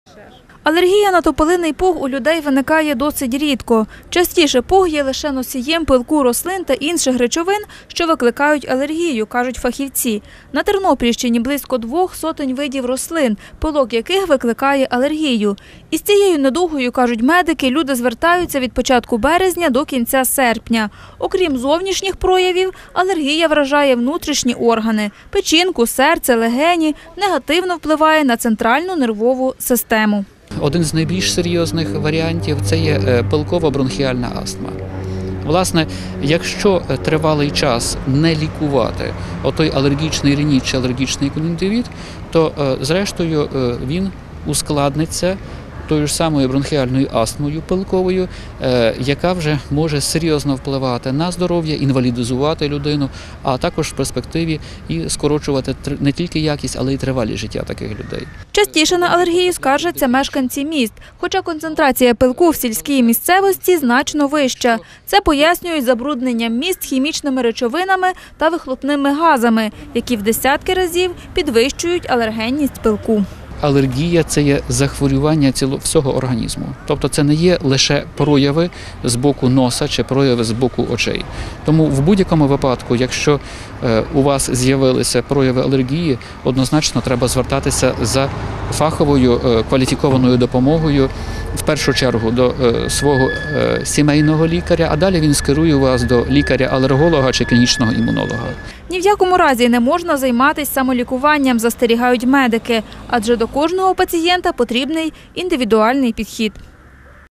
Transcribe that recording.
Алергія на тополиний пух у людей виникає досить рідко. Частіше пух є лише носієм пилку рослин та інших речовин, що викликають алергію, кажуть фахівці. На Тернопільщині близько 200 видів рослин, пилок яких викликає алергію. Із цією недугою, кажуть медики, люди звертаються від початку березня до кінця серпня. Окрім зовнішніх проявів, алергія вражає внутрішні органи – печінку, серце, легені, негативно впливає на центральну нервову систему. Один з найбільш серйозних варіантів – це є пилково-бронхіальна астма. Власне, якщо тривалий час не лікувати отой алергічний рініт чи алергічний кон'юнктивіт, то зрештою він ускладниться тою ж самою бронхіальною астмою пилковою, яка вже може серйозно впливати на здоров'я, інвалідизувати людину, а також в перспективі і скорочувати не тільки якість, але й тривалість життя таких людей. Частіше на алергію скаржаться мешканці міст, хоча концентрація пилку в сільській місцевості значно вища. Це пояснюють забрудненням міст хімічними речовинами та вихлопними газами, які в десятки разів підвищують алергенність пилку. Алергія – це є захворювання всього організму. Тобто це не є лише прояви з боку носа чи прояви з боку очей. Тому в будь-якому випадку, якщо у вас з'явилися прояви алергії, однозначно треба звертатися за фаховою кваліфікованою допомогою, в першу чергу до свого сімейного лікаря, а далі він скерує вас до лікаря-алерголога чи клінічного імунолога. Ні в якому разі не можна займатися самолікуванням, застерігають медики, адже до кожного пацієнта потрібний індивідуальний підхід.